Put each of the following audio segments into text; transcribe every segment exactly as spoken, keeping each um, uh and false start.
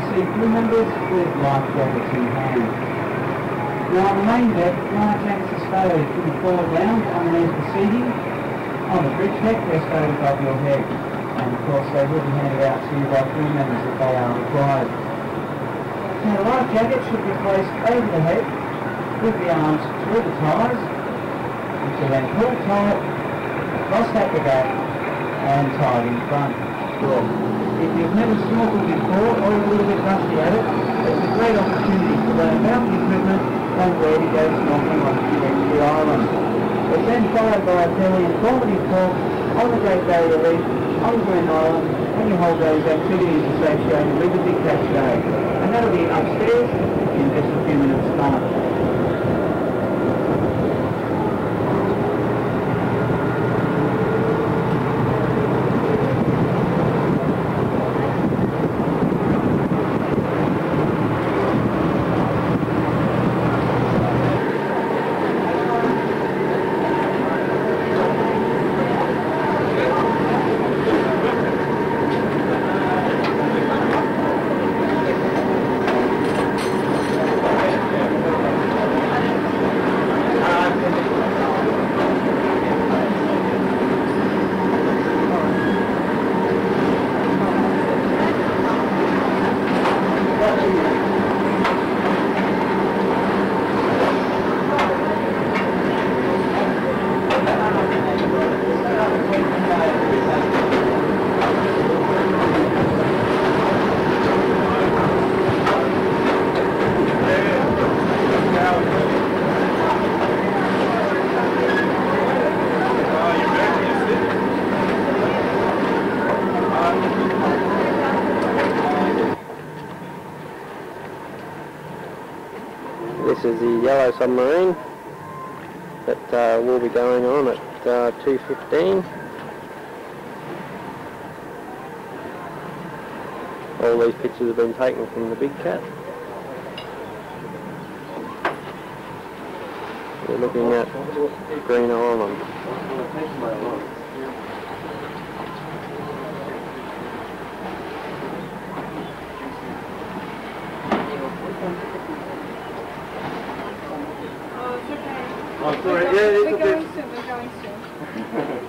see crew members with life jackets in hand. Now on the main deck, life jackets are stowed in the forward lounge underneath the seating. On the bridge deck, they're stowed above your head. And of course they will be handed out to you by crew members if they are required. Now the life jacket should be placed over the head with the arms through the ties, which are then pulled tight, crossed at the back and tied in front. If you've never snorkeled before or you're a little bit rusty at it, it's a great opportunity to learn about the equipment and where to go snorkeling on the island. It's then followed by a fairly informative talk on the Great Barrier Reef, on Green Island, and you hold those activities associated with the Big Cat Show. And that'll be upstairs in just a few minutes' time. This is the yellow submarine that uh, will be going on at uh, two fifteen. All these pictures have been taken from the Big Cat. We're looking at Green Island. Oh, sorry, yeah, it's we're a going bit... soon, we're going soon.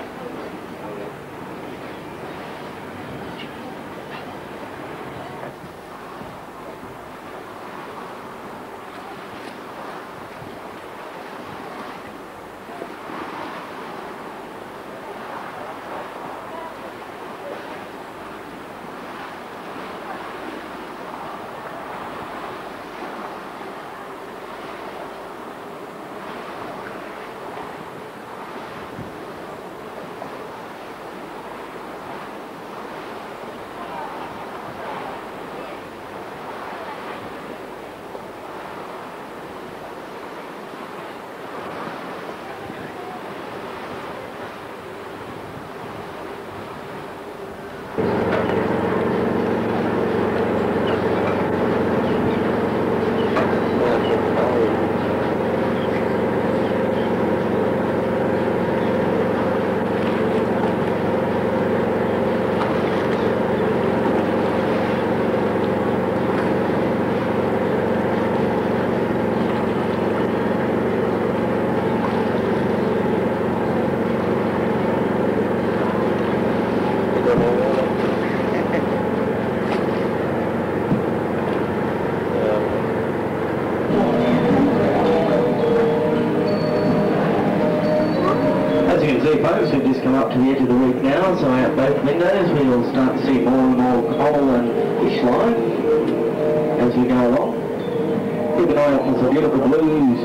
Folks, we've just come up to the edge of the reef now, so out both windows we will start to see more and more coral and fish life as we go along. Keep an eye out for some beautiful blues.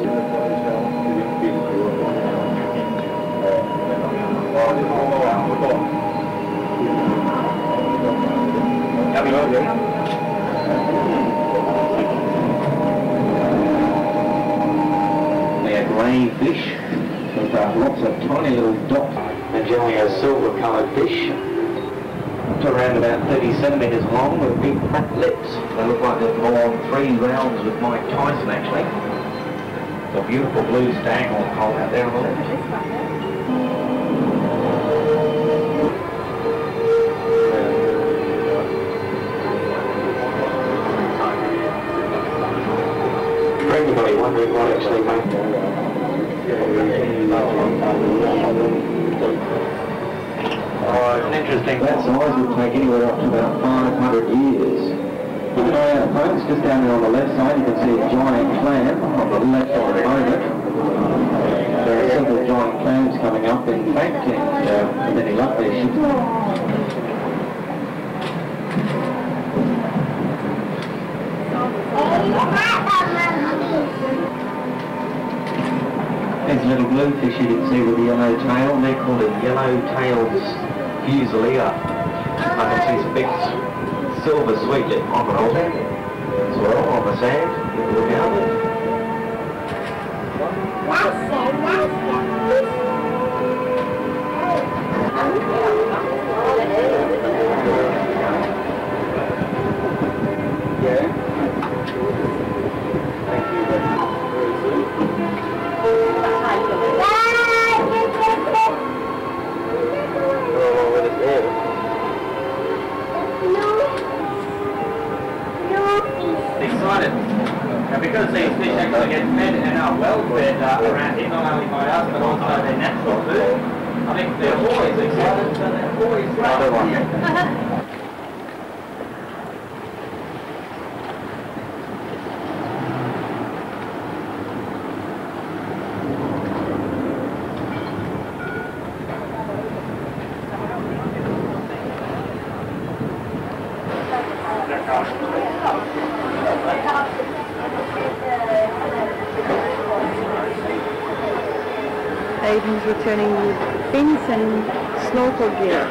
They are grey fish. With uh, lots of tiny little dots, and generally a silver coloured fish, up to around about thirty centimetres long with big fat lips. They look like they've gone three rounds with Mike Tyson actually. The beautiful blue stag coral out there on the left. wondering what actually happened. Oh, it's an interesting. That size would take anywhere up to about five hundred years. Keep an eye out, folks. Just down there on the left side, you can see a giant clam on the left at the moment. There are several giant clams coming up, in fact, and uh, with any luck, they should. There's a little bluefish you can see with a yellow tail. They're called a yellow-tailed fusilier. I can see some big silver sweetlet on the water as well, on the sand. Look out. Yeah. Thank you very much. Excited. And because these fish actually get fed and are well fed uh, around here, not only by us but also their natural food, I think they're always excited and they're always great. Aiden's returning with fins and snorkel gear.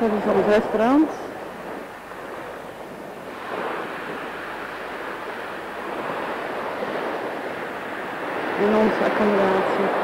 Dat is ons restaurant. En onze accommodatie.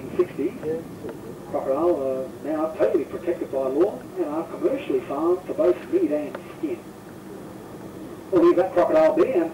sixty, crocodile are now totally protected by law and are commercially farmed for both meat and skin. We'll leave that crocodile there.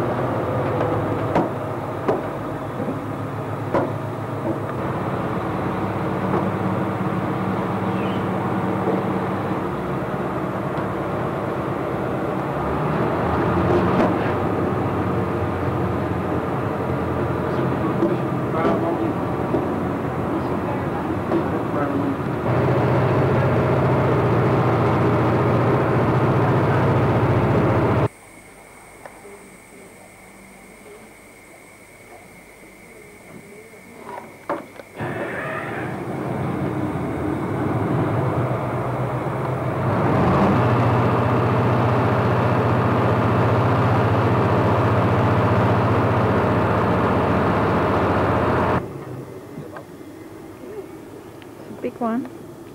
Big one.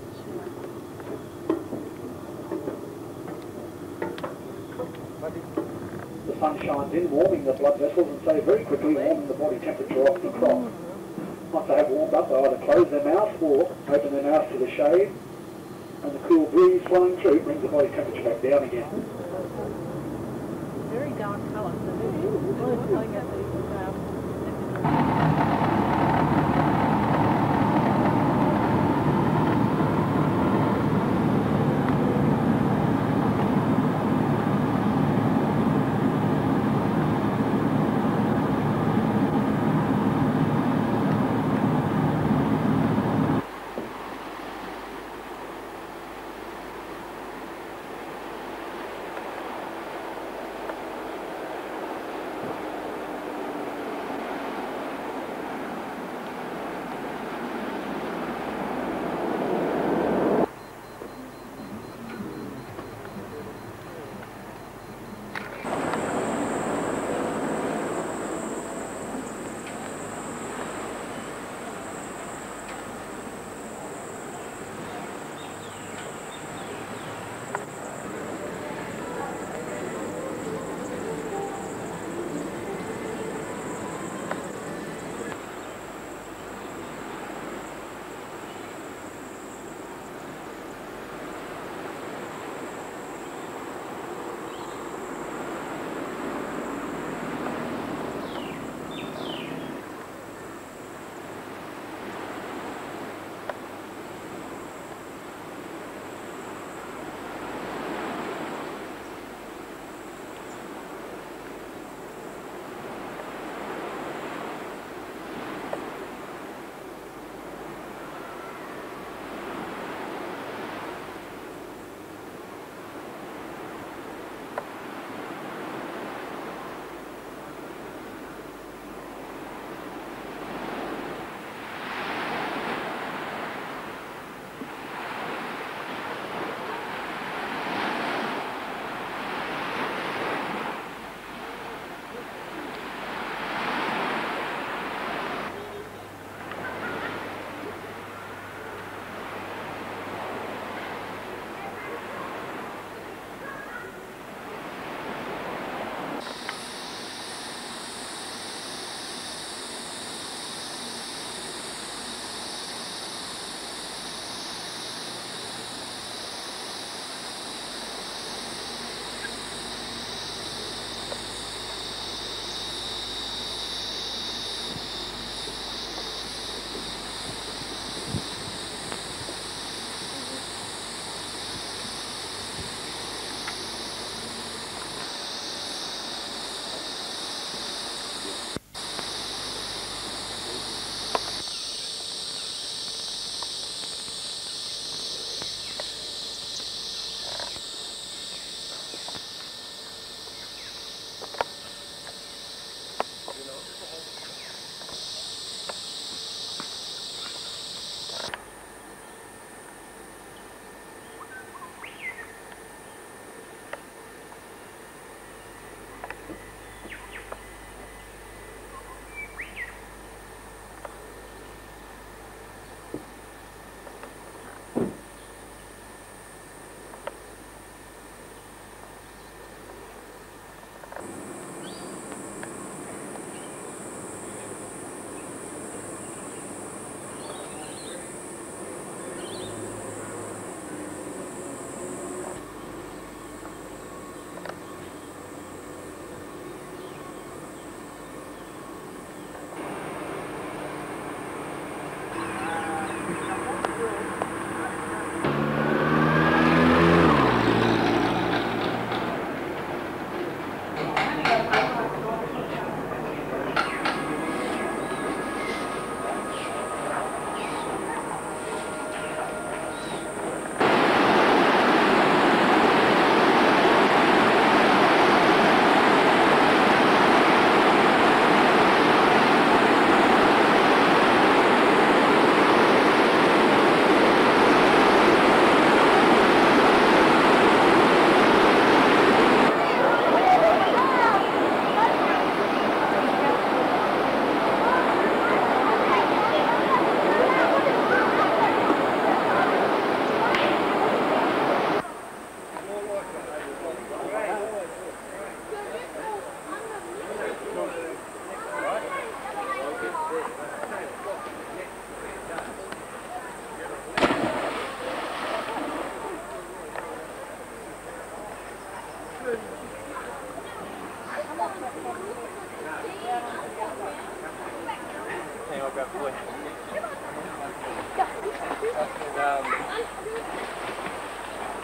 The sun shines in, warming the blood vessels and so very quickly warming the body temperature off the crop. Once they have warmed up, they either close their mouth or open their mouth to the shade, and the cool breeze flowing through brings the body temperature back down again. Very dark colour, so they're really telling us that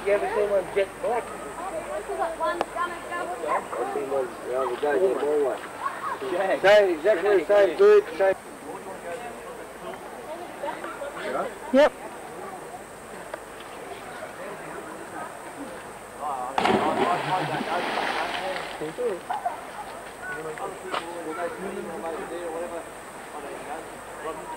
You ever seen one jet black? I've seen one the other day, they're more like. Same, exactly the same bird, same. Yep. Thank you.